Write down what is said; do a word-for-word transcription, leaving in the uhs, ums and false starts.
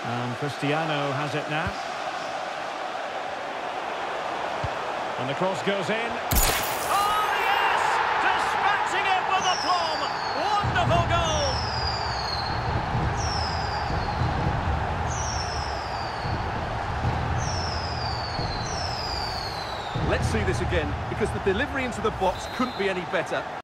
And Cristiano has it now. And the cross goes in. Oh, yes! Dispatching it with aplomb! Wonderful goal! Let's see this again, because the delivery into the box couldn't be any better.